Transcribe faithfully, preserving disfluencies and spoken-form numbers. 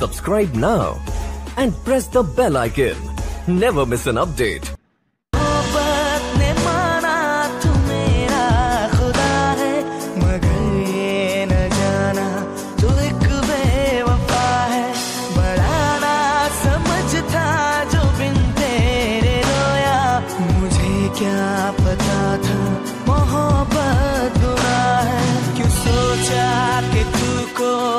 Subscribe now and press the bell icon. Never miss an update. क्या पता था मोहब्बत गुनाह है, क्यों सोचा कि तू को